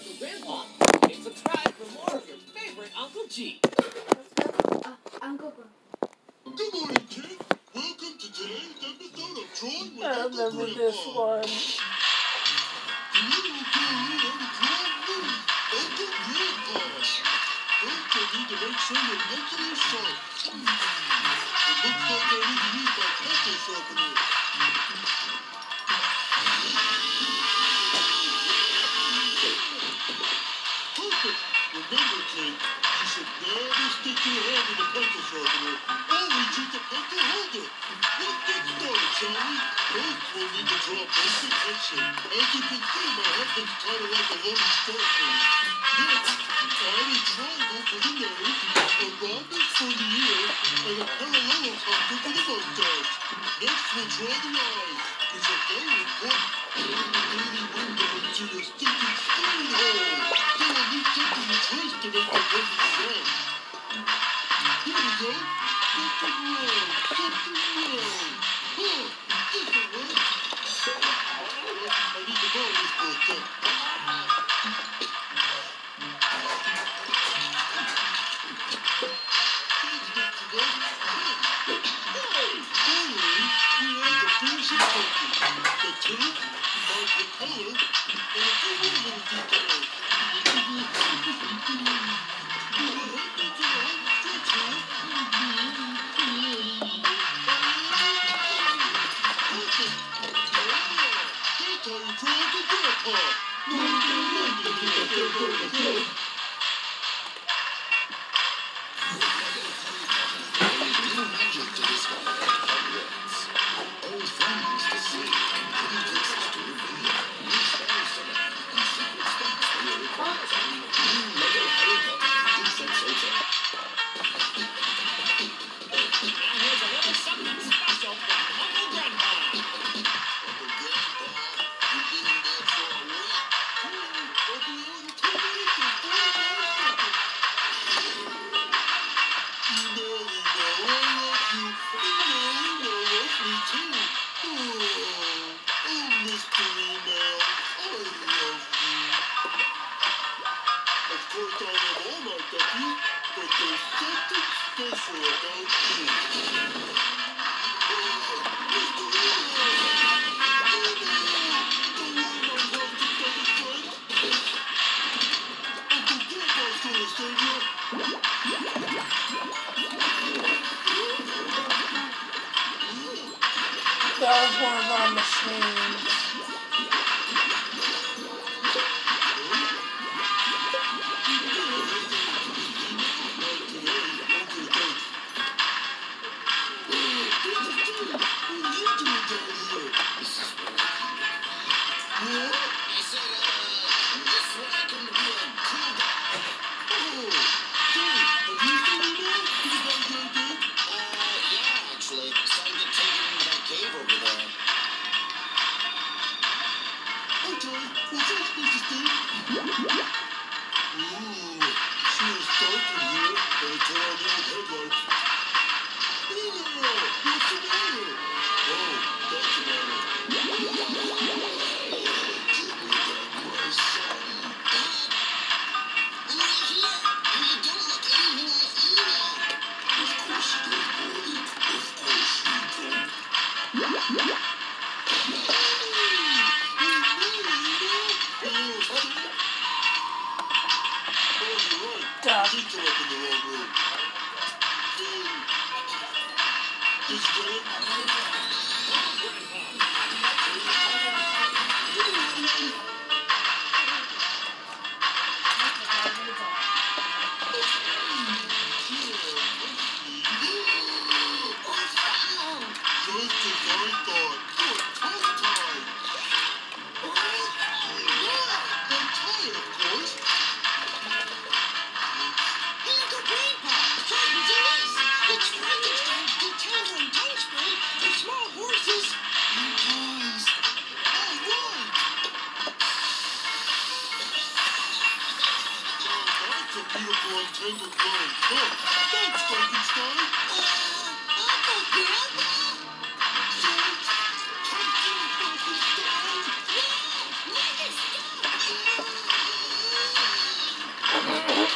So, Grandpa, it's subscribe for more of your favorite Uncle G. Uncle Grandpa. Good morning, kid. Welcome to today's episode of Drawing with I Uncle remember Grandpa. this one. The little girl on the drawing with Uncle Grandpa. First, I need to make sure your pencil is sharp. It looks like I need to use my pencil sharpener. Perfect. Remember, kid, you should never stick your hand in the pencil sharpener. Always use the pencil holder. Let's get started, shall we? First, we'll need to draw basic head shape. As you can see, my head looks kind of like a lovely star shape. Next, add a triangle for the nose, a rhombus for the ear, and a parallelocopter for the mustache. Next, we'll draw the eyes, which are very important. Dirty windows to your stinking screen hole. So I'll need something to trace to make my perfect round. Here we go. Something round. Something round. Oh, this'll work. I need to borrow this for a sec. Thanks, Mr. Gus. Hey! Finally, we have the finishing touches. The tooth, mark the color, and a few more little details. That was one of our machines.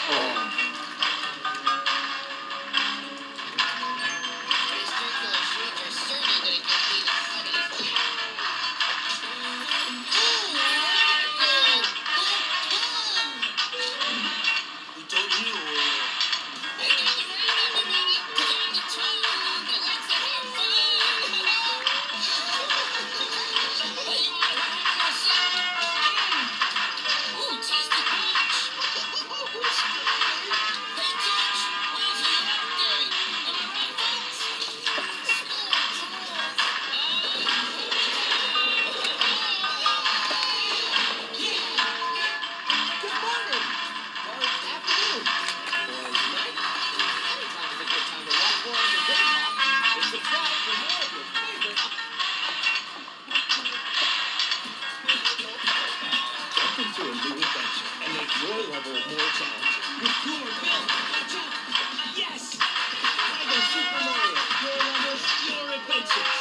These circular shoots are certainly going to get me the funniest. We don't hear Oreo. I got the rain, everybody. Time to turn on the lights to have fun. Hey, you want to have some? Ooh, tasty punch. Hey, Teach, where's the update? Am I right, folks? Good morning. Or afternoon. Or night. Anytime is a good time to watch more of the Game Hop. And subscribe for more of your favorite. Jump into a new adventure and make your level more challenging. With cooler Bill, watch out. Yes! Lego Super Mario, your levels, your adventures.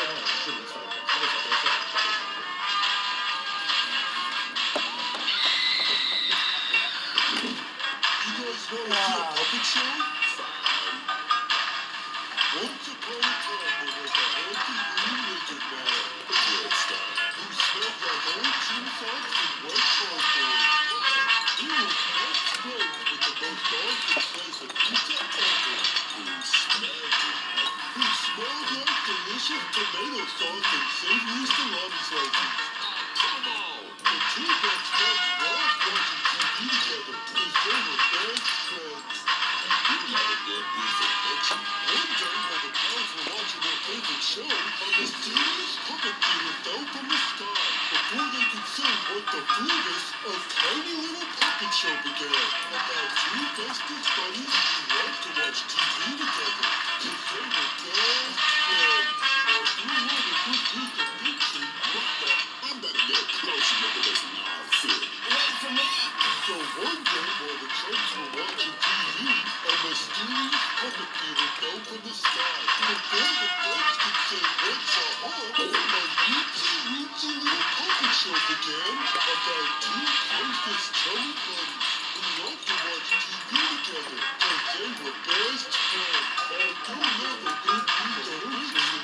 You guys want to see a puppet show? Once upon a time, there was a handsome green lizard man. Good stuff. Who smelled like old gym socks and wet cardboard. He was best friends with the most awesome slice of pizza ever. Who smelled like delicious tomato sauce and savory salami slices. Come on! The two best friends loved watching TV together because they were best friends. You had a good piece of fiction. One day, while the pals were watching their favorite show, a mysterious puppet theater fell from the sky. Before they could say what the fool is, a tiny little puppet show began about two bestest buddies who loved to watch TV together because they were best friends. Now, if you want a good piece of fiction, what the? I'm gonna get close and look at this nonsense. Wait for me. So one day, while the chums were watching TV, a mysterious puppet theater fell from the sky. Before the folks could say what's a rootsy little puppet show began about two closest chummy buddies who loved to watch TV together because they were best friends. And you'll love a good piece of fiction.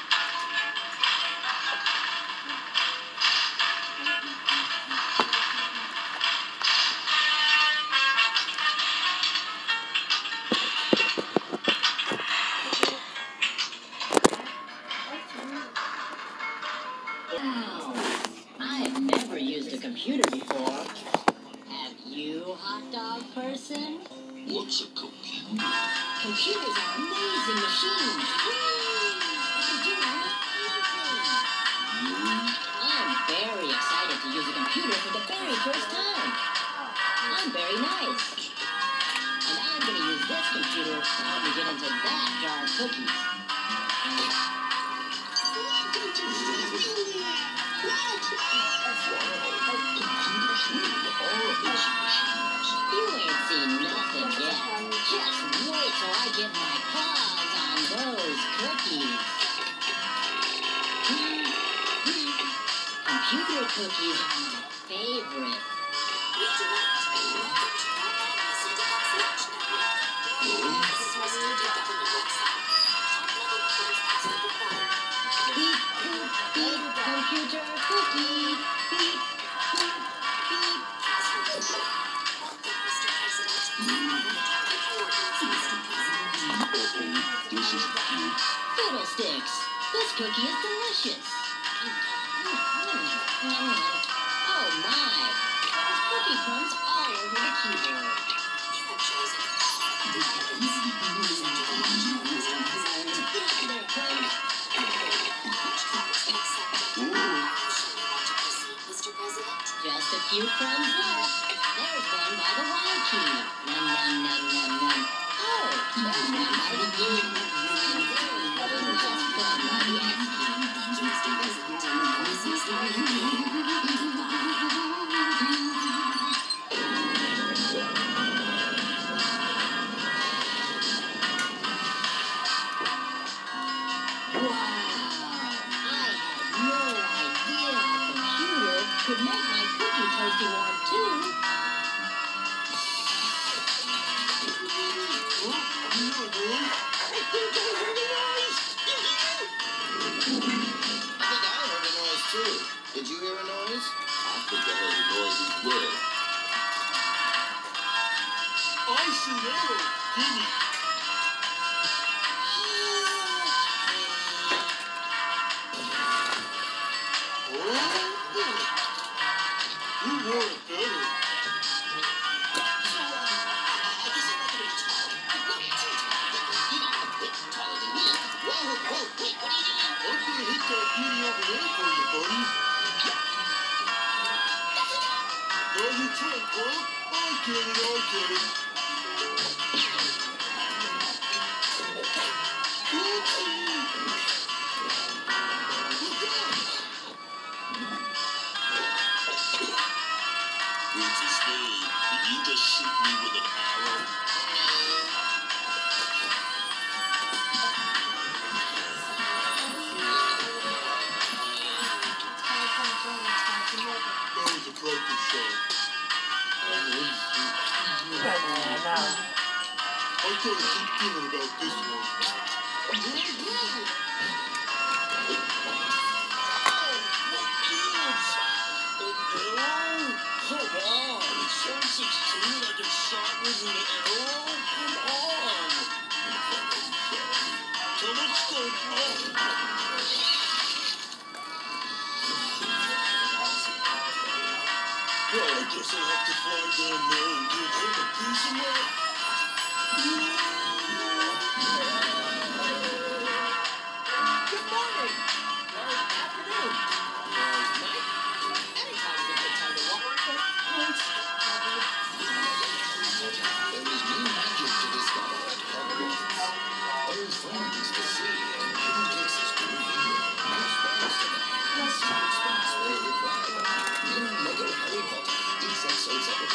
Wow. I've never used a computer before. Have you, hot dog person? What's a computer? Computers are amazing machines. Whee! They can do anything. I'm very excited to use a computer for the very first time. I'm very nice. And I'm going to use this computer to help me get into that jar of cookies. You ain't seen nothing yet. Just wait till I get my paws on those cookies. Computer cookies are my favorite. Beep, boop, beep, computer cookie. Beep, boop, beep. Fiddlesticks! This cookie is delicious. Oh my! There's cookie crumbs all over the keyboard. There, crumbs. Just a few crumbs left. There's one by the Y key. Num, num, num, num, num. Oh, there's one by the U. And there's one last crumb by the X Wow! I had no idea a computer could make my cookie toasty warm too. Gimme. You want it better. I'm gonna hit that beauty over there for you, buddy. Now you trick, huh? I get it. It's a spade. Did you just shoot me with an arrow? That was a practice shot. Banana. I gotta keep thinking about this one. What gives? An arrow? Come on. It's 7:16 I get shot with an arrow? Come on. Come on, stop. Well, I guess I'll have to fly down there and give him a piece of my... Good morning. Or afternoon. Or night. Anytime's a good time to walk. There is new magic to discover at Hogwarts. Old friends to see and hidden places to reveal. New spells to learn. Secret spots where required. New Lego Harry Potter. XXO7.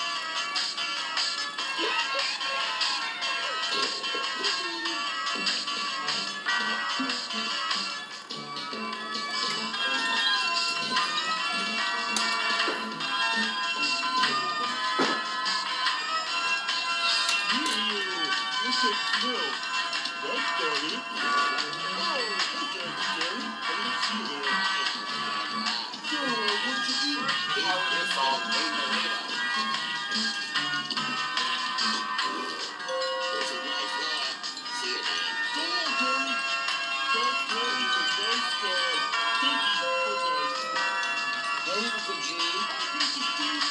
What's that smell? That's not it. Oh, hey, Gary. I didn't see you there. So, what'd you eat? It's all made burrito. That's a nice guy. See you, man. So long, Gary. That Gary's a nice guy. Thank you. Nice. Hey, Uncle G. Mr. Steve.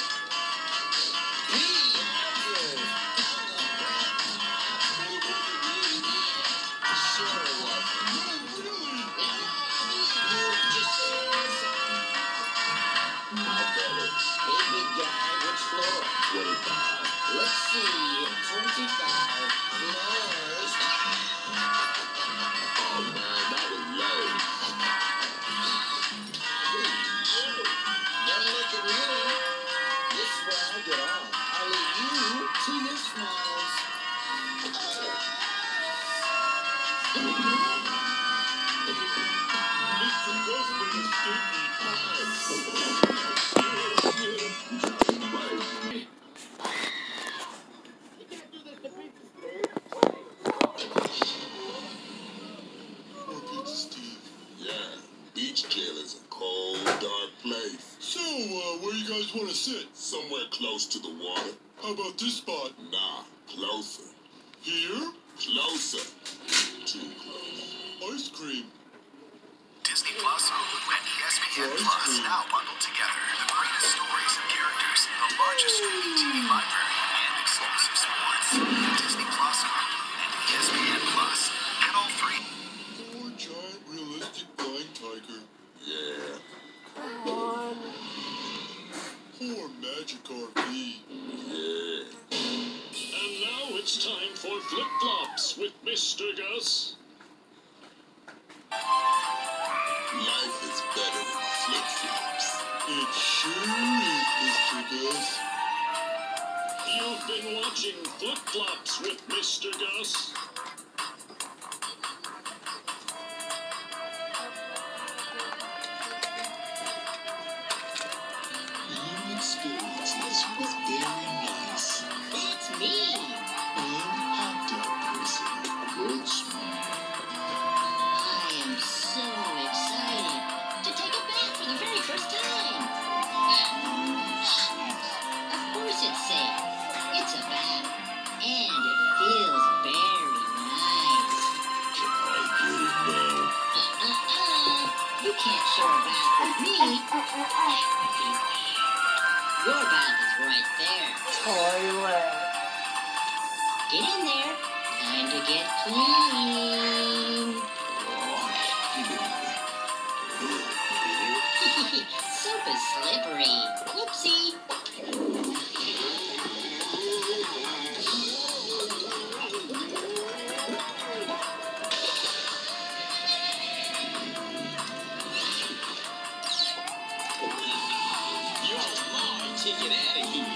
Let's see, 25 floors. Oh man, that was low. Don't look at me. This is where I get off. I'll leave you to your smiles. Mr. Gus with a stinky Poor Pizza Steve. Yeah, beach jail is a cold, dark place. So, where you guys want to sit? Somewhere close to the water. How about this spot? Nah, closer. Here? Closer. Too close. Ice cream. Disney Plus, Hulu, and ESPN Plus now bundled together. The greatest stories and characters, the largest streaming TV library, and exclusive sports. Disney Plus, Hulu, and ESPN Plus. Get all three. Poor giant realistic flying tiger. Yeah. Come on. Poor Magic RV. Yeah. And now it's time for Flip Flops with Mr. Gus. Life is better with flip-flops. It sure is, Mr. Gus. You've been watching Flip Flops with Mr. Gus. Your experience was very nice. It's me. Hot dog person. Good smile. I am so excited to take a bath for the very first time. Of course it's safe. It's a bath. And get clean. Soap is slippery. Whoopsie. Take it out of here.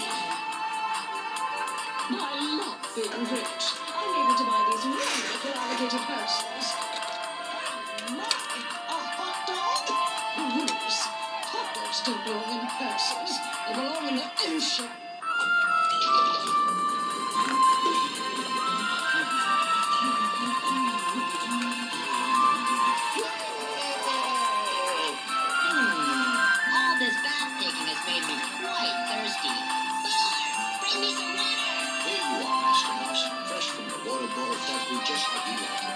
I love being rich. I'm able to buy these wonderful alligator purses. My, a hot dog? Rules. Hot dogs don't belong in purses. They belong in the ocean. All this bath taking has made me quite thirsty. Butler, bring me some water. Here you are, Mr. Mouse. Fresh from the water bottle factory, just like you like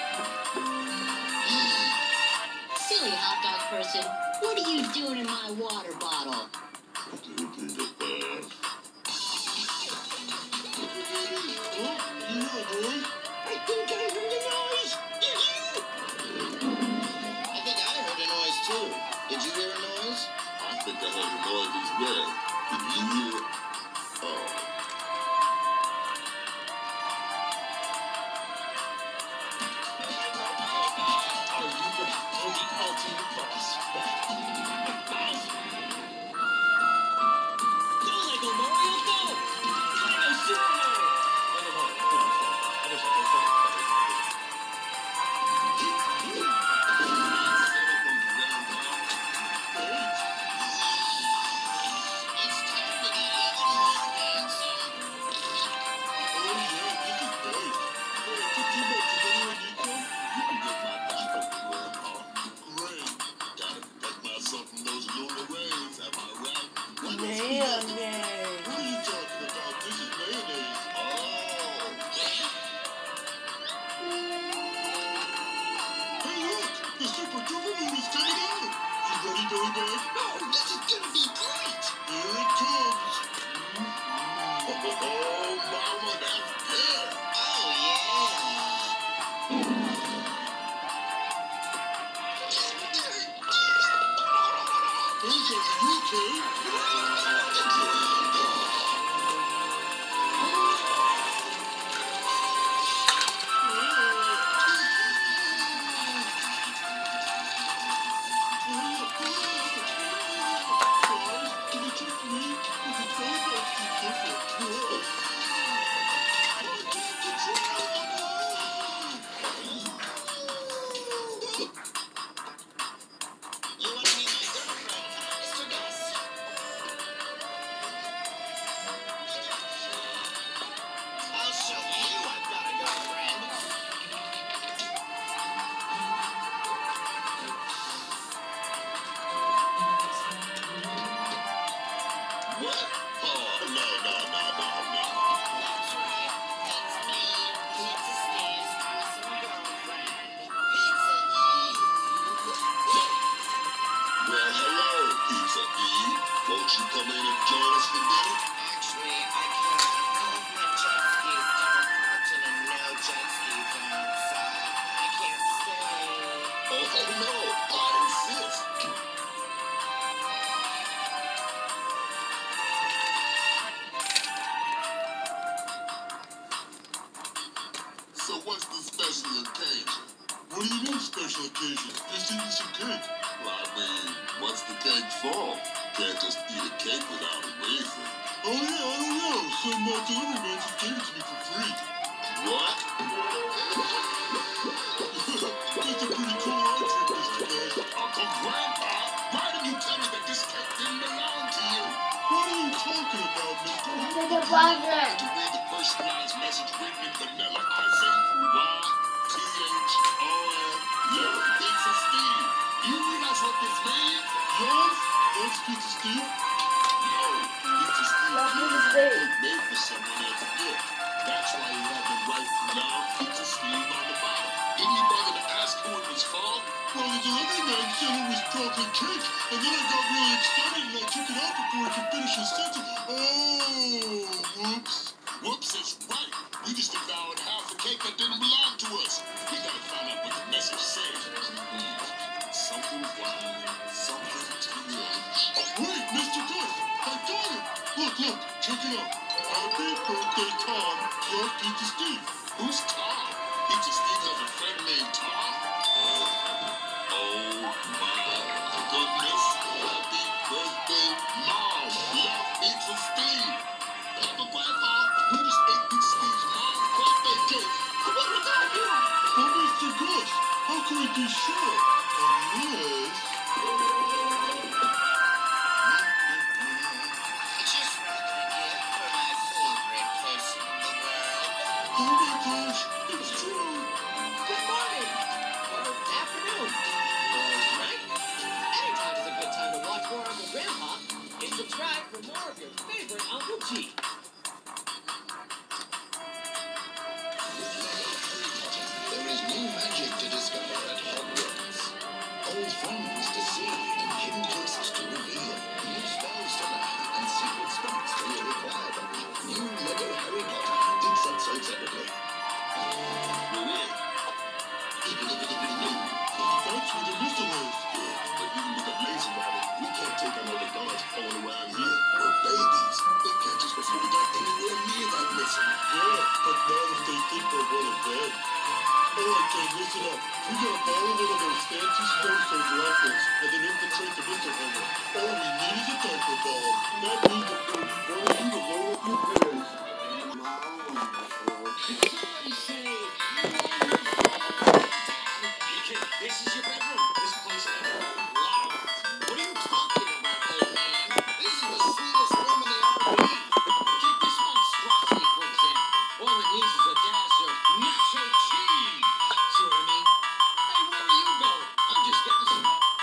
it. Silly hot dog person, what are you doing in my water bottle? Taking a bath. Oh, you hear a noise? I think I heard a noise. Did you? I think I heard a noise too. Did you hear a noise? I think I heard a noise as well. Did you hear it? Oh. Are you ready for the ultimate boss battle? Go, Lego Mario, go! Lego Super Mario! Lego Mario. I wish I could say it. It's time to get even more handsome. Oh, yeah, this is great. Hey, is it too much? Does anyone need some? You can get my diaper, Grandpa. Great. Gotta protect myself from those lunar rays, am I right? What is Mayonnaise. What are you talking about? This is mayonnaise. Oh. Hey, look! The Super Duper movie's coming out! You ready, Billy Bag? Oh, this is gonna be great. Here it comes! Oh, Mama, that's good! Oh, yeah. Those are you, okay? Can you take me? Because it sounds like she's different. I can't control You want to be my girlfriend, huh, Mr. Gus? I'll show you I've got a girlfriend. What? Oh, no. That's right. That's me, Pizza Steve's awesome girlfriend. Pizza Eve. Well, hello, Pizza Eve. Won't you come in and join us for dinner? Actually, I can't. All of my jet skis double parked in a no jet ski zone, so I can't stay. Oh, no, I insist. So what's the special occasion? What do you mean special occasion? Just eating some cake. Well, I mean, what's the cake for? Can't just eat a cake without a reason. Oh yeah, I don't know. Some delivery man just gave it to me for free. What? That's a pretty cool outfit, Mr. Gus. Uncle Grandpa, why did you tell me that this cake didn't belong to you? What are you talking about, mister? The buzzer. To read the personalized message written in vanilla icing? Y-T-H-O-N. Yo, Pizza Steve. You realize what this means? Yes? That's Pizza Steve? No, Pizza Steve. Love You Pizza have a Steve. cake made for someone else's gift. That's why you have the right Love Pizza Steve on the bottom. Didn't you bother to ask who it was for? Well, the delivery man said it was chocolate cake, and then I got really excited and I took it out before I could finish his sentence. Oh, whoops. Whoops is right. You just devoured half the cake that didn't belong to check it out. Happy birthday, Tom. Love, Pizza Steve. Who's Tom? Pizza Steve has a friend named Tom? Oh my goodness. Happy birthday, Mom. Love, Pizza Steve. Papa, Grandpa, we just ate Pizza Steve's mom's birthday cake. What are we doing? Oh, Mr. Gus, how can we be sure? Unless... Just rather a gift for my favorite person in the world. Oh my gosh, it's true. Good morning. Or afternoon. Or night. Anytime is a good time to watch more Uncle Grandpa. And subscribe for more of your favorite Uncle G. There is new magic to discover at Hogwarts. Old friends to see and hidden places to reveal. New spells to learn and secret spots where you require them. New Lego Harry Potter. Each set sold separately. That's where the missile is. But even with a laser rabbit, we can't take on all the guards falling around here. We're babies. They catch us before we got anywhere near that missile. Yeah, but not if they think we're one of them. Alright, gang, listen up. We gotta borrow one of those fancy Star Soldier outfits and then infiltrate the missile hangar. All we need is a diaper bomb. That means that we'll be burning you to load up your pants. Somebody say, Kid, this is your bedroom. This place is loud. What are you talking about, old man? This is the sweetest room in the RV. take this one, Strachey, for example. All it needs is a dash of nacho cheese. See what I mean? Hey, where are you going? I'm just getting some.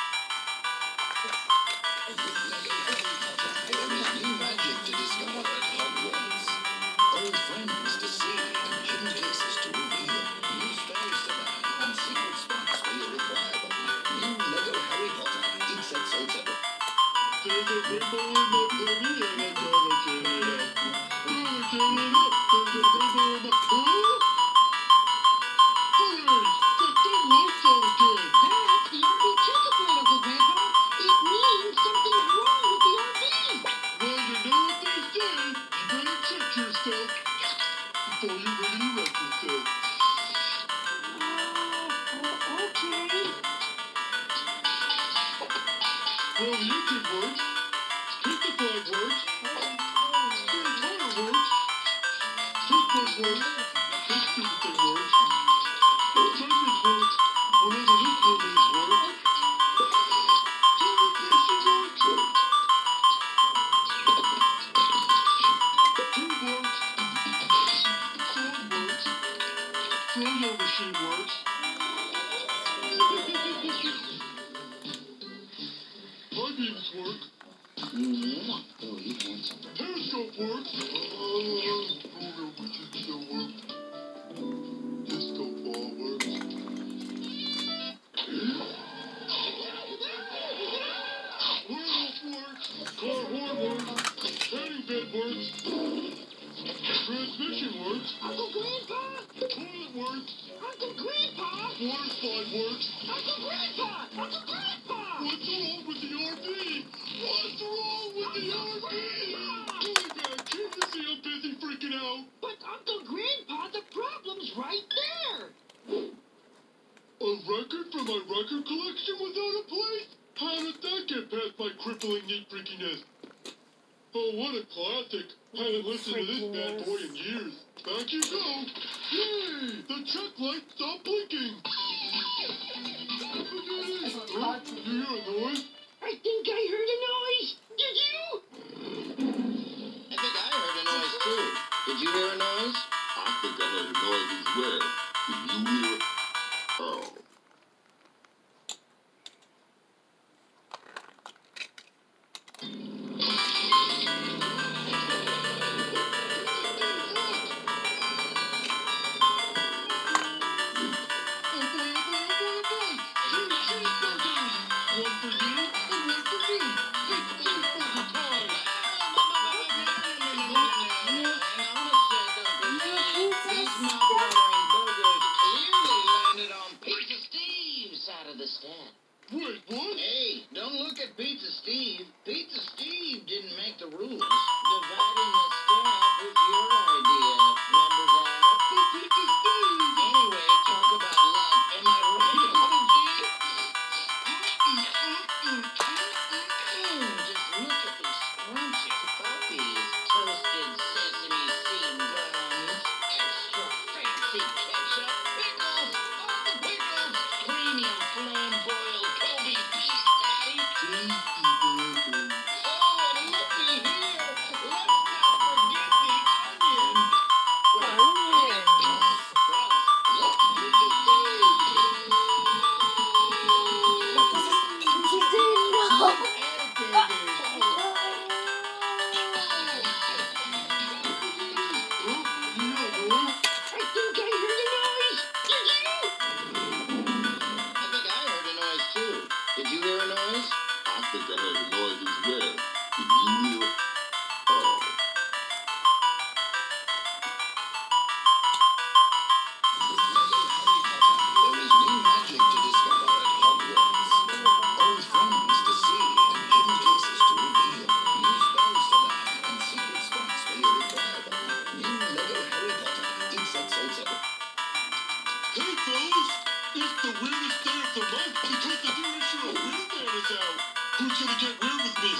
There is new magic to discover at Hogwarts. Old friends to see and hidden places to reveal. New spells to learn and secret spots where you require them. New Lego Harry Potter. Each set sold separate. There's a rainbow in my penny and I gotta get it up. Gotta get it up. There's a rainbow in my... Huh? Hey, that dumb lights out again. That's the RV checkup light, Uncle Grandpa. It means something's wrong with the RV. Well, you know what they say. You better check yourself before you're ready to wreck yourself. Okay. Well, the engine works. Pizza flag works. Spare tire works. Toothbrush works. This stupid thing works. Diapers work. Whatever this room is works. Tire pressure works. Tube works. Sword works. Froyo machine works. My beams work. Oh, you handsome. Periscope works. Froyo machine still works. Disco ball works. Werewolf works. Car horn works. Padding bed works. Transmission works. Uncle Grandpa. Toilet works. Uncle Grandpa. Water slide works. Uncle Grandpa. Uncle Grandpa. What's wrong with the RV? What's wrong with the RV? Going back. Can't you see I'm busy freaking out? But Uncle Grandpa, the problem's right there. A record from my record collection without a place? How did that get past my crippling neat freakiness? Oh, what a classic. Haven't listened to this bad boy in years. Back you go. Yay! The check light stopped blinking. Huh? You hear a noise? I think I heard a noise. Did you? I think I heard a noise too. Did you hear a noise? I think I heard a noise as well. Did you hear it? Oh. These mouth-watering burgers clearly landed on Pizza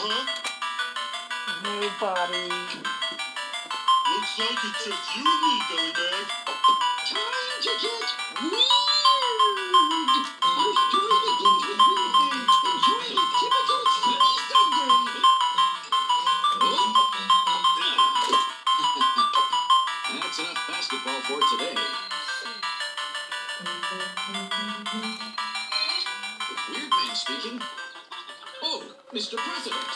huh? Nobody. Looks like it's just you and me, Billy Bag. Time to get weird. Our story begins with Weird enjoying a typical sunny Sunday. That's enough basketball for today. Weird man speaking. Oh, Mr. President.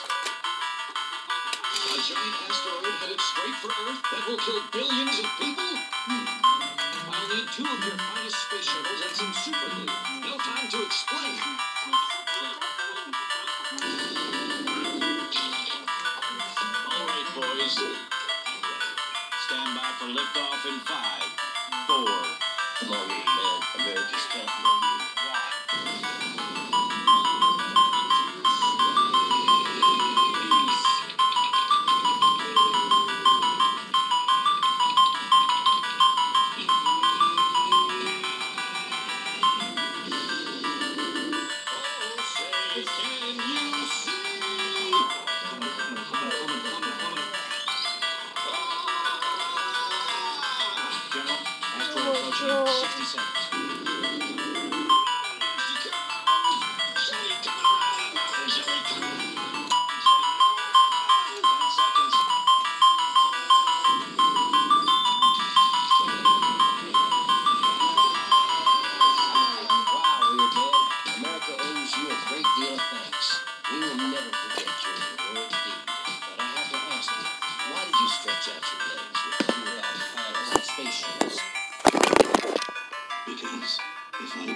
A giant asteroid headed straight for Earth that will kill billions of people? I'll need 2 of your finest space shuttles and some super glue. No time to explain. All right, boys. Stand by for liftoff in 5, 4. Come on, little man. America's counting on you. General, asteroid approaching 60 seconds. Wow, Weird Man. America owes you a great deal of thanks. We will never forget your heroic deed. But I have to ask you, why did you stretch out your legs with cool-out panels and space shuttles? Because if I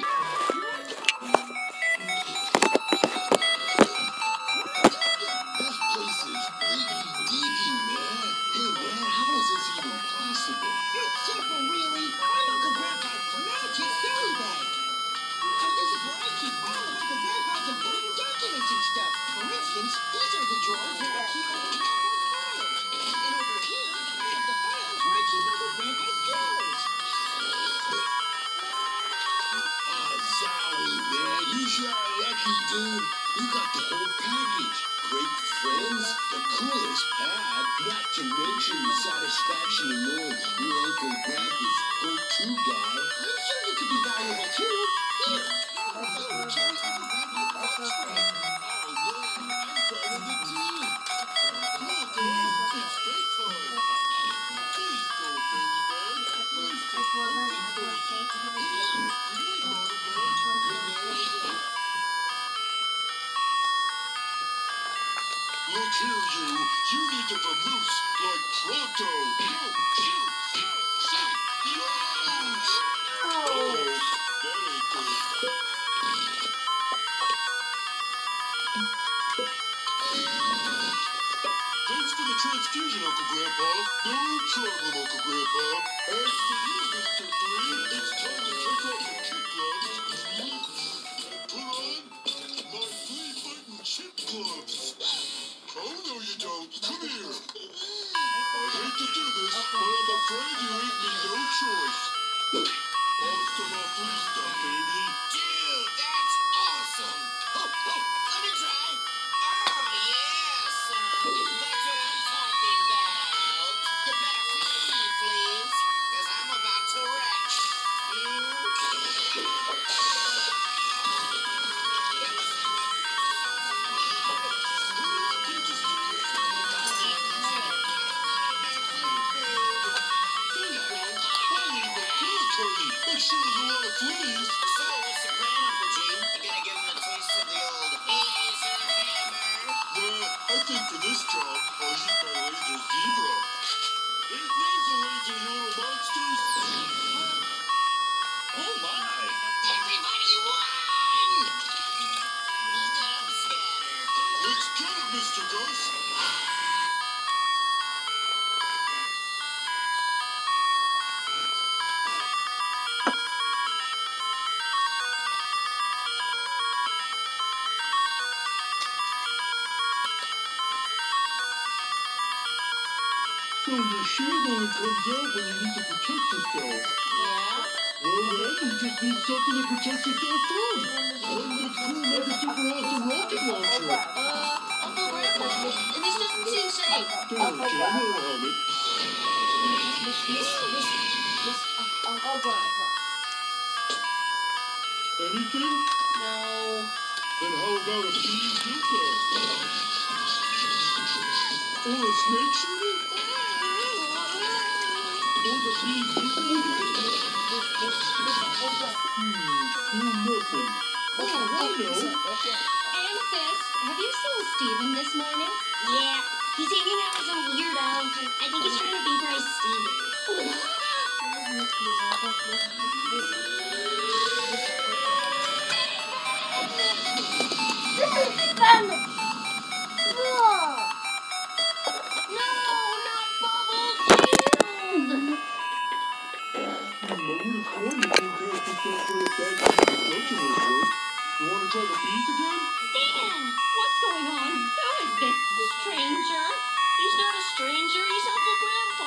This place is freaky deaky, man. Hey, man, how is this even possible? It's simple, really. I'm Uncle Grandpa's magic fairy bag. So this is where I keep all of Uncle Grandpa's important documents and stuff. For instance, these are the drawers where I keep Uncle Grandpa's files. And over here, I have the files where I keep Uncle Grandpa's drawers. Zowie, man, you sure are lucky, dude. You got the whole package. Great friends, the coolest pad, not to mention the satisfaction of knowing your Uncle Grandpa's go-to guy. I'm sure you could be valuable too. Here. Oh, Jerry's Uncle Grandpa's watch spread. Oh, yeah, I'm part of the team. Come on, guys, it's daytime. Please go, Billy Bag. Please take Look here, you need to vamoose like pronto. Go, shoot, shoot, shoot, launch. Oh, that ain't good. Thanks for the transfusion, Uncle Grandpa. No problem, Uncle Grandpa. As for you, Mr. 3, it's time to take off your kid gloves and put on my flea-fighting chip gloves. Oh, no, you don't. Come here. I hate to do this, but I'm afraid you ain't me no choice. Hasta la vista, baby. Dude, that's awesome. Oh, let me try. Oh, yeah, son. That's what I'm talking about. You better flee, please, because I'm about to wreck That sure is a lot of fleas. So, what's the plan, Uncle G? You gonna give him a taste of the old laser hammer? Well, I think for this job, I'll use my laser zebra. Ain't laser, you little monsters. Oh, my. Everybody won! Look at 'em scatter. Let's get it, Mr. Ghost. So your shield only comes out when you need to protect yourself. Yeah. Well then, you just need something to protect yourself from. One that's cool like a super awesome rocket launcher. Uncle Grandpa, This doesn't seem safe. Don't wear a helmet. Uncle Grandpa. Anything? No. Then how about a bee dildo? Or a snake shooter? Or the bee dildo? Nothing. Oh, I know. Amethyst, have you seen Steven this morning? Yeah, he's hanging out with some weirdo. I think he's trying to vaporize Steven. This is fun! Whoa! No, not Bubble Shield! I would have warned you to cast yourself for a bad destruction would work. You want to try the bees again? Steven, what's going on? Who is this stranger? He's not a stranger, he's Uncle Grandpa.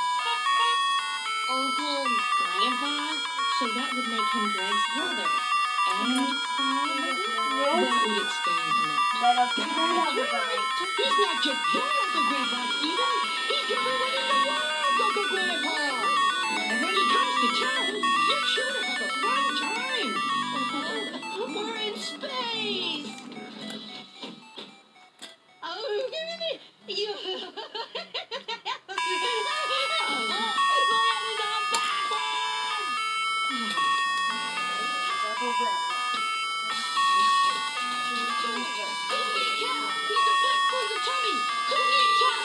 Uncle Grandpa? So that would make him Greg's brother. And father? That would explain a lot. Let us You're right. He's not just your Uncle Grandpa, Steven. He's everyone in the world's Uncle Grandpa. And when he comes to town, you're sure to have a fun time. We're in space! Oh, you... Uncle Grandpa. He's a pack for the tummy! Kuninja!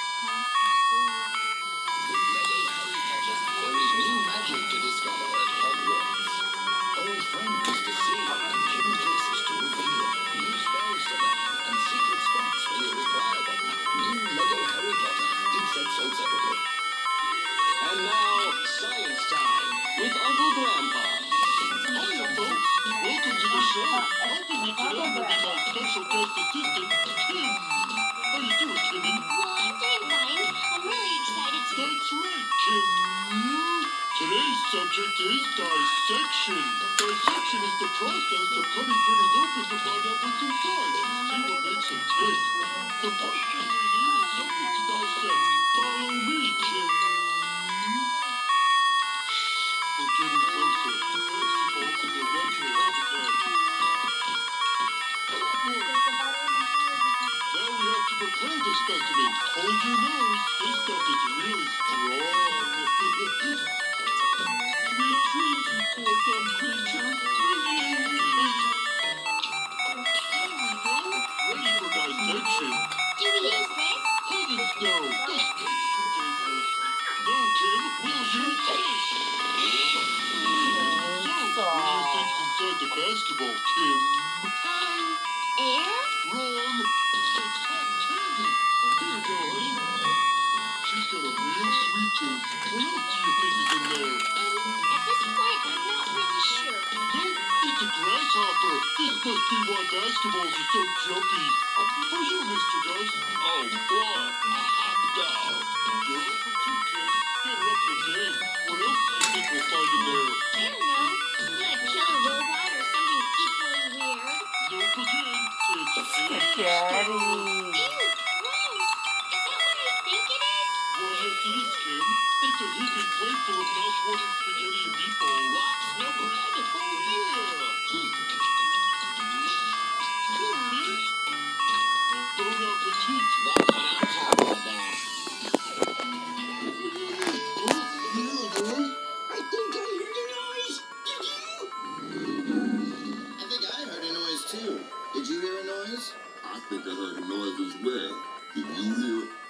There is new magic to discover at Hogwarts. Old friends to see and hidden places to reveal. New spells to learn and secret spots where you require them. New Lego Harry Potter. Each set sold separately. And now, science time with Uncle Grandpa. Hiya, folks. Welcome to the show. Helping me today will be my special guest assistant, Kim. How you doing, Kimmy? Well, I'm doing fine. I'm really excited to... That's right, Kim. Today's subject is dissection. Dissection is the process of cutting critters open to find out what's inside and see what makes them tick. The first thing we need is something to dissect. Follow me, Kim. We're getting closer. Let's keep open their natural habitat. Now we have to prepare the specimen. Hold your nose. This stuff is really strong. Sweet dreams, you poor dumb creature. Here we go. Ready for dissection. Do we use this? Heavens no. This tastes too dangerous. No, Kim. We'll use this. So, what do you think's inside the basketball, Kim? Air? Wrong. It's hot candy. Here you go, honey. She's got a real sweet tooth. What else do you think is in there? At this point, I'm not really sure. Nope, it's a grasshopper. This must be why basketballs are so jumpy. For you, Mr. Dust. Oh boy, a hot dog. You're up for two, Kim. Better up your game. What else do you think we'll find in there? I don't know. Is it a killer robot or something equally weird? Nope again. It's Daddy. Ew, gross. Is that what I think it is? Well, yes, it is, Kim. It's a heaping plate full of mouth-watering spaghetti and meatballs. What? No bread? Oh, yeah. There it is. Bon appetit. That's what I'm talking about. Oh, yeah, guys. I think I heard a noise. Did you? I think I heard a noise too. Did you hear a noise? I think I heard a noise as well. Did you hear it?